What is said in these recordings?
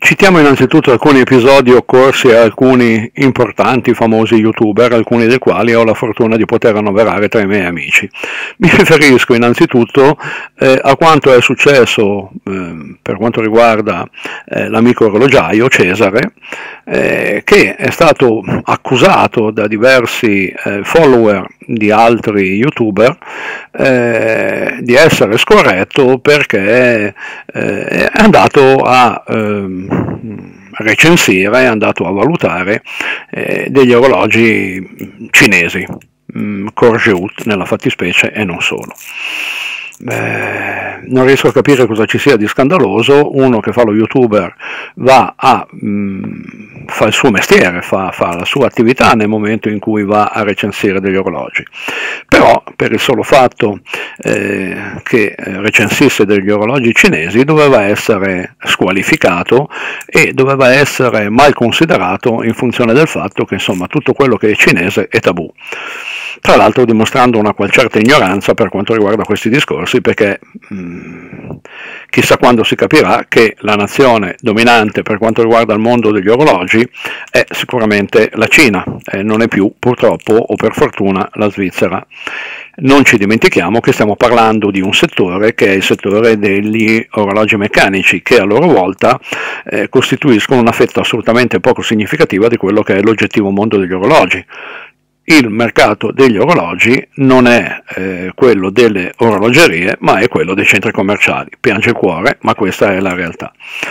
Citiamo innanzitutto alcuni episodi occorsi a alcuni importanti, famosi youtuber, alcuni dei quali ho la fortuna di poter annoverare tra i miei amici. Mi riferisco innanzitutto a quanto è successo per quanto riguarda l'amico orologiaio Cesare, che è stato accusato da diversi follower di altri youtuber di essere scorretto perché è andato a recensire, è andato a valutare degli orologi cinesi, Courgeout nella fattispecie e non solo. Non riesco a capire cosa ci sia di scandaloso. Uno che fa lo youtuber va a fa il suo mestiere, fa la sua attività nel momento in cui va a recensire degli orologi, però per il solo fatto che recensisse degli orologi cinesi doveva essere squalificato e doveva essere mal considerato in funzione del fatto che insomma tutto quello che è cinese è tabù. Tra l'altro dimostrando una qual certa ignoranza per quanto riguarda questi discorsi, perché chissà quando si capirà che la nazione dominante per quanto riguarda il mondo degli orologi è sicuramente la Cina, non è più purtroppo o per fortuna la Svizzera. Non ci dimentichiamo che stiamo parlando di un settore che è il settore degli orologi meccanici, che a loro volta costituiscono una fetta assolutamente poco significativa di quello che è l'oggettivo mondo degli orologi. Il mercato degli orologi non è quello delle orologerie, ma è quello dei centri commerciali. Piange il cuore, ma questa è la realtà.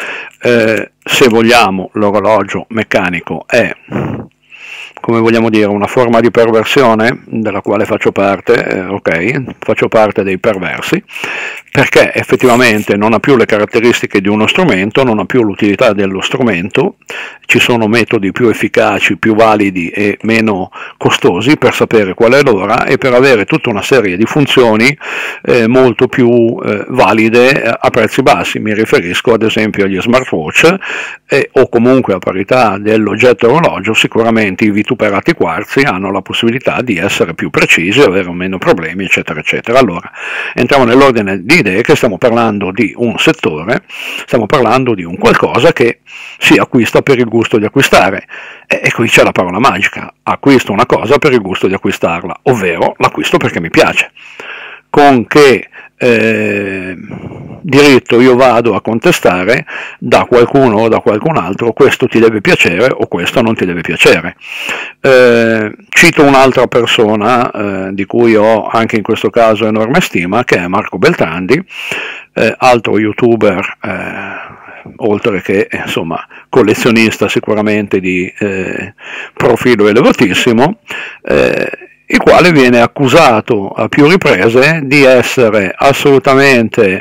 Se vogliamo, l'orologio meccanico è, come vogliamo dire, una forma di perversione della quale faccio parte, faccio parte dei perversi, perché effettivamente non ha più le caratteristiche di uno strumento, non ha più l'utilità dello strumento, ci sono metodi più efficaci, più validi e meno costosi per sapere qual è l'ora e per avere tutta una serie di funzioni molto più valide a prezzi bassi. Mi riferisco ad esempio agli smartwatch o comunque a parità dell'oggetto orologio, sicuramente i vituperati quarzi hanno la possibilità di essere più precisi, avere meno problemi, eccetera, eccetera. Allora, entriamo nell'ordine di idee che stiamo parlando di un settore, stiamo parlando di un qualcosa che si acquista per il gusto di acquistare. E qui c'è la parola magica: acquisto una cosa per il gusto di acquistarla, ovvero l'acquisto perché mi piace. Con che diritto io vado a contestare da qualcuno o da qualcun altro questo ti deve piacere o questo non ti deve piacere. Cito un'altra persona di cui ho anche in questo caso enorme stima, che è Marco Beltrandi, altro youtuber oltre che insomma collezionista sicuramente di profilo elevatissimo, il quale viene accusato a più riprese di essere assolutamente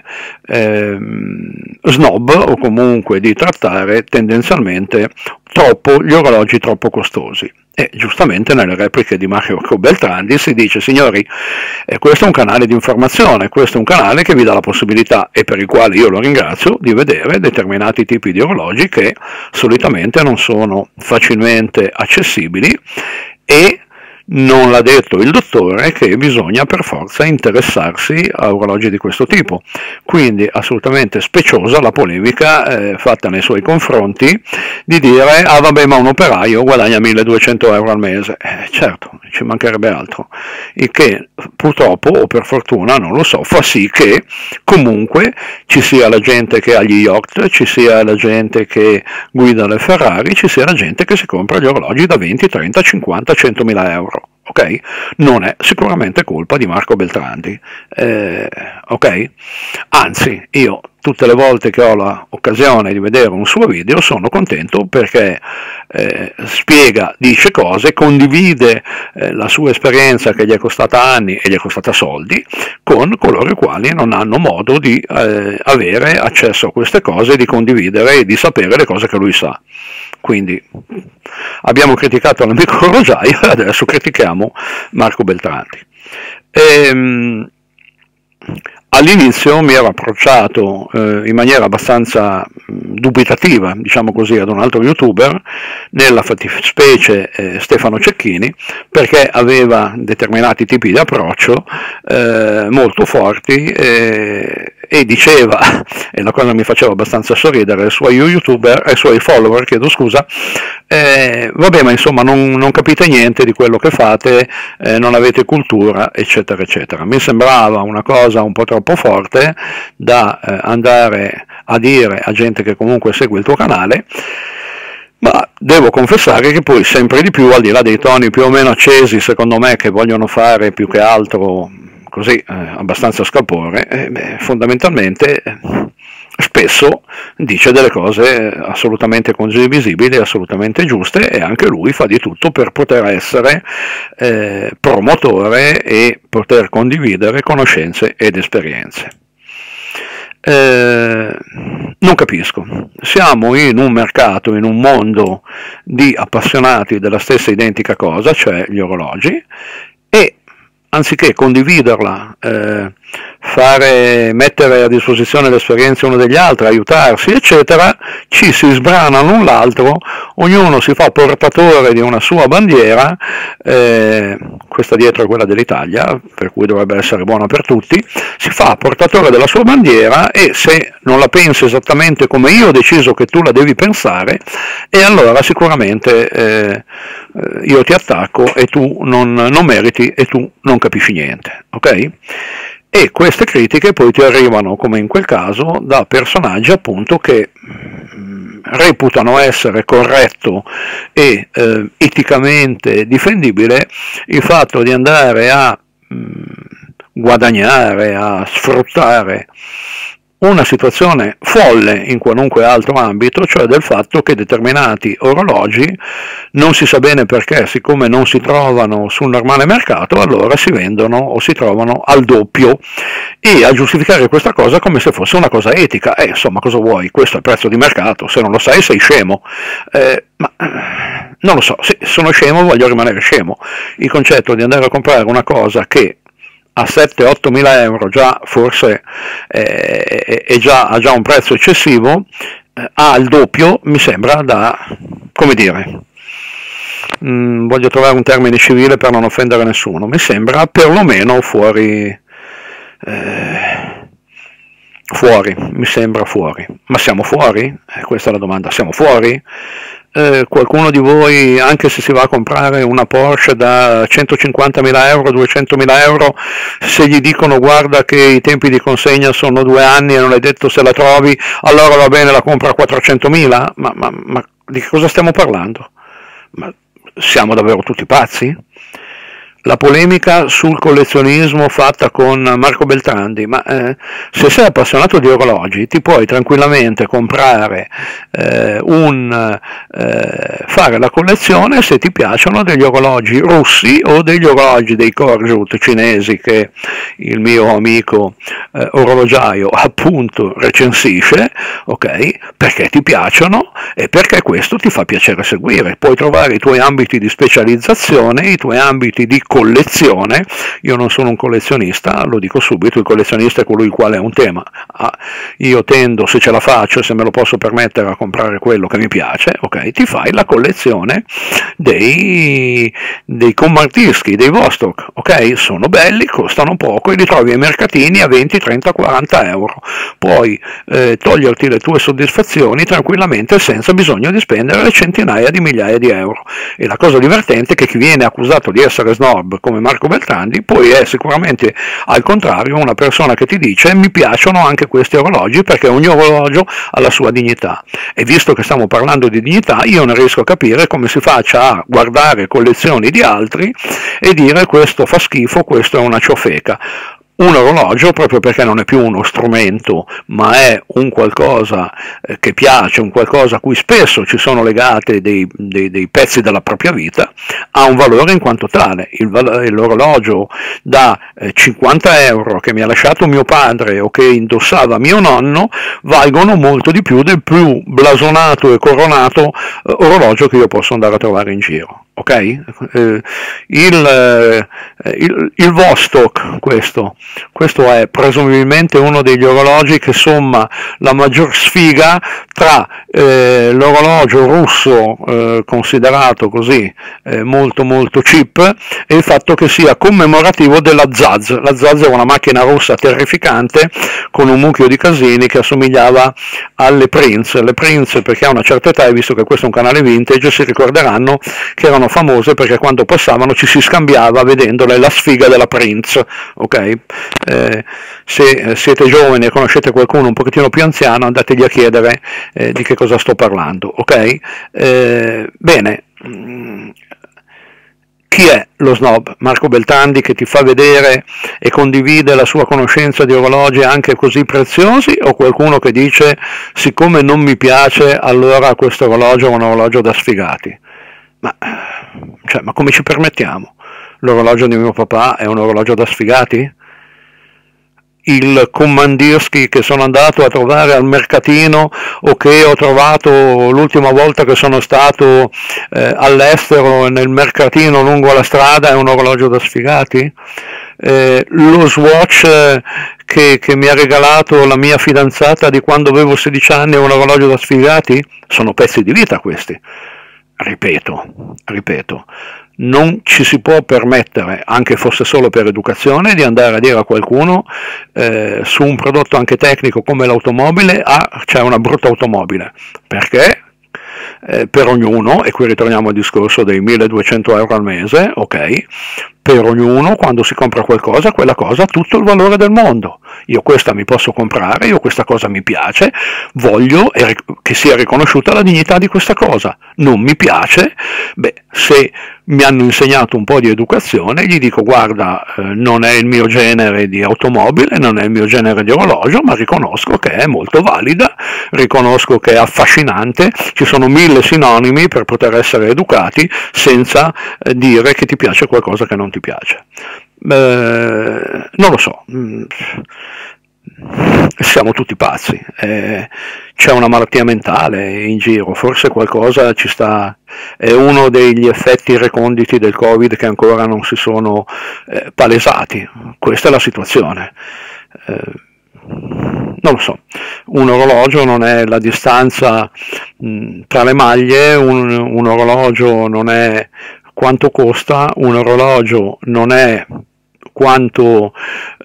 snob, o comunque di trattare tendenzialmente troppo gli orologi troppo costosi. E giustamente nelle repliche di Marco Beltrandi si dice: signori, questo è un canale di informazione, questo è un canale che vi dà la possibilità, e per il quale io lo ringrazio, di vedere determinati tipi di orologi che solitamente non sono facilmente accessibili, e non l'ha detto il dottore che bisogna per forza interessarsi a orologi di questo tipo. Quindi assolutamente speciosa la polemica fatta nei suoi confronti di dire: ah vabbè, ma un operaio guadagna 1200 euro al mese. Certo, ci mancherebbe altro. Il che purtroppo, o per fortuna, non lo so, fa sì che comunque ci sia la gente che ha gli yacht, ci sia la gente che guida le Ferrari, ci sia la gente che si compra gli orologi da 20, 30, 50, 100.000 euro. Ok? Non è sicuramente colpa di Marco Beltrandi, ok? Anzi, io tutte le volte che ho l'occasione di vedere un suo video sono contento, perché spiega, dice cose, condivide la sua esperienza che gli è costata anni e gli è costata soldi con coloro i quali non hanno modo di avere accesso a queste cose, di condividere e di sapere le cose che lui sa. Quindi abbiamo criticato l'amico orologiaio e adesso critichiamo Marco Beltrandi. All'inizio mi ero approcciato in maniera abbastanza dubitativa, diciamo così, ad un altro youtuber, nella fattispecie Stefano Cecchini, perché aveva determinati tipi di approccio molto forti e e diceva, e la cosa mi faceva abbastanza sorridere, ai suoi follower, chiedo scusa, vabbè, ma insomma non capite niente di quello che fate, non avete cultura, eccetera, eccetera. Mi sembrava una cosa un po' troppo forte da andare a dire a gente che comunque segue il tuo canale, ma devo confessare che poi sempre di più, al di là dei toni più o meno accesi, secondo me, che vogliono fare più che altro così abbastanza scalpore, fondamentalmente spesso dice delle cose assolutamente condivisibili, assolutamente giuste, e anche lui fa di tutto per poter essere promotore e poter condividere conoscenze ed esperienze. Non capisco, siamo in un mercato, in un mondo di appassionati della stessa identica cosa, cioè gli orologi, e anziché condividerla, mettere a disposizione le esperienze uno degli altri, aiutarsi, eccetera, ci si sbrana l'un l'altro, ognuno si fa portatore di una sua bandiera, questa dietro è quella dell'Italia, per cui dovrebbe essere buona per tutti, si fa portatore della sua bandiera, e se non la pensi esattamente come io ho deciso che tu la devi pensare, e allora sicuramente io ti attacco e tu non meriti e tu non capisci niente, ok? E queste critiche poi ti arrivano, come in quel caso, da personaggi appunto che reputano essere corretto e eticamente difendibile il fatto di andare a guadagnare, a sfruttare una situazione folle in qualunque altro ambito, cioè del fatto che determinati orologi, non si sa bene perché, siccome non si trovano sul normale mercato, allora si vendono o si trovano al doppio, e a giustificare questa cosa come se fosse una cosa etica. Insomma, cosa vuoi? Questo è il prezzo di mercato, se non lo sai sei scemo. Ma non lo so, sì, sono scemo, voglio rimanere scemo. Il concetto di andare a comprare una cosa che a 7-8 mila euro già forse ha già un prezzo eccessivo, al doppio mi sembra da, come dire, voglio trovare un termine civile per non offendere nessuno, mi sembra perlomeno fuori, mi sembra fuori. Ma siamo fuori? Questa è la domanda, siamo fuori? Qualcuno di voi, anche se si va a comprare una Porsche da 150.000 euro, 200.000 euro, se gli dicono guarda che i tempi di consegna sono 2 anni e non è detto se la trovi, allora va bene, la compra a 400.000? Ma di che cosa stiamo parlando? Ma siamo davvero tutti pazzi? La polemica sul collezionismo fatta con Marco Beltrandi, ma se sei appassionato di orologi ti puoi tranquillamente comprare fare la collezione se ti piacciono degli orologi russi o degli orologi dei Korjut cinesi che il mio amico orologiaio appunto recensisce, ok? Perché ti piacciono e perché questo ti fa piacere seguire. Puoi trovare i tuoi ambiti di specializzazione, i tuoi ambiti di collezione. Io non sono un collezionista, lo dico subito, il collezionista è colui il quale ha un tema. Io tendo, se ce la faccio, se me lo posso permettere, a comprare quello che mi piace, ok? Ti fai la collezione dei Kommartinski, dei Vostok, ok? Sono belli, costano poco e li trovi ai mercatini a 20, 30, 40 euro. Puoi toglierti le tue soddisfazioni tranquillamente senza bisogno di spendere centinaia di migliaia di euro. E la cosa divertente è che chi viene accusato di essere snob come Marco Beltrandi poi è sicuramente al contrario una persona che ti dice mi piacciono anche questi orologi perché ogni orologio ha la sua dignità, e visto che stiamo parlando di dignità io non riesco a capire come si faccia a guardare collezioni di altri e dire questo fa schifo, questo è una ciofeca. Un orologio, proprio perché non è più uno strumento, ma è un qualcosa che piace, un qualcosa a cui spesso ci sono legate dei pezzi della propria vita, ha un valore in quanto tale. L'orologio da 50 euro che mi ha lasciato mio padre o che indossava mio nonno valgono molto di più del più blasonato e coronato orologio che io posso andare a trovare in giro. ok? Il Vostok, questo è presumibilmente uno degli orologi che somma la maggior sfiga tra l'orologio russo considerato così molto molto cheap e il fatto che sia commemorativo della Zaz. La Zaz è una macchina russa terrificante con un mucchio di casini che assomigliava alle Prince. Le Prince, perché a una certa età, e visto che questo è un canale vintage, si ricorderanno che erano famose perché quando passavano ci si scambiava vedendole la sfiga della Prince, ok? Se siete giovani e conoscete qualcuno un pochettino più anziano, andategli a chiedere di che cosa sto parlando, ok? Bene. Chi è lo snob? Marco Beltrandi, che ti fa vedere e condivide la sua conoscenza di orologi anche così preziosi, o qualcuno che dice siccome non mi piace allora questo orologio è un orologio da sfigati? Ma come ci permettiamo? L'orologio di mio papà è un orologio da sfigati? Il Commandirsky che sono andato a trovare al mercatino o che ho trovato l'ultima volta che sono stato all'estero nel mercatino lungo la strada è un orologio da sfigati? Lo Swatch che mi ha regalato la mia fidanzata di quando avevo 16 anni è un orologio da sfigati? Sono pezzi di vita questi. Ripeto, non ci si può permettere, anche fosse solo per educazione, di andare a dire a qualcuno su un prodotto anche tecnico come l'automobile, c'è una brutta automobile, perché per ognuno, e qui ritorniamo al discorso dei 1.200 euro al mese, ok? Per ognuno, quando si compra qualcosa, quella cosa ha tutto il valore del mondo. Io questa mi posso comprare, io questa cosa mi piace, voglio che sia riconosciuta la dignità di questa cosa. Non mi piace, se mi hanno insegnato un po' di educazione, gli dico guarda, non è il mio genere di automobile, non è il mio genere di orologio, ma riconosco che è molto valida, riconosco che è affascinante, ci sono 1000 sinonimi per poter essere educati senza dire che ti piace qualcosa che non ti piace. Non lo so, siamo tutti pazzi, c'è una malattia mentale in giro, forse qualcosa ci sta, è uno degli effetti reconditi del Covid che ancora non si sono palesati, questa è la situazione. Non lo so, un orologio non è la distanza tra le maglie, un orologio non è quanto costa, un orologio non è quanto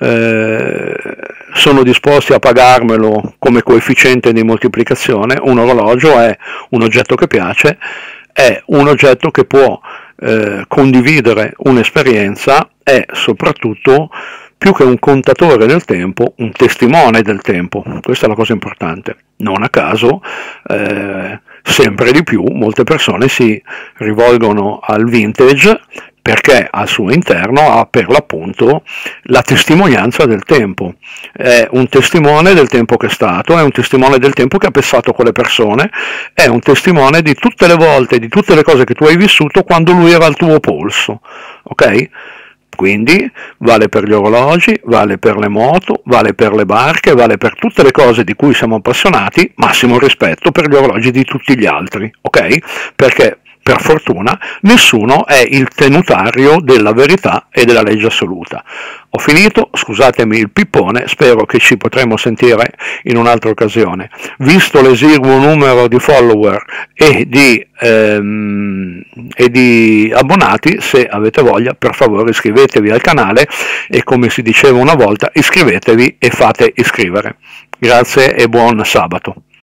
sono disposti a pagarmelo come coefficiente di moltiplicazione. Un orologio è un oggetto che piace, è un oggetto che può condividere un'esperienza, è soprattutto più che un contatore del tempo, un testimone del tempo. Questa è la cosa importante. Non a caso, sempre di più, molte persone si rivolgono al vintage perché al suo interno ha per l'appunto la testimonianza del tempo. È un testimone del tempo che è stato, è un testimone del tempo che ha passato con le persone, è un testimone di tutte le volte, di tutte le cose che tu hai vissuto quando lui era al tuo polso, ok? Quindi vale per gli orologi, vale per le moto, vale per le barche, vale per tutte le cose di cui siamo appassionati, massimo rispetto per gli orologi di tutti gli altri, ok? Perché per fortuna nessuno è il tenutario della verità e della legge assoluta. Ho finito, scusatemi il pippone, spero che ci potremo sentire in un'altra occasione. Visto l'esiguo numero di follower e di abbonati, se avete voglia, per favore iscrivetevi al canale e, come si diceva una volta, iscrivetevi e fate iscrivere. Grazie e buon sabato.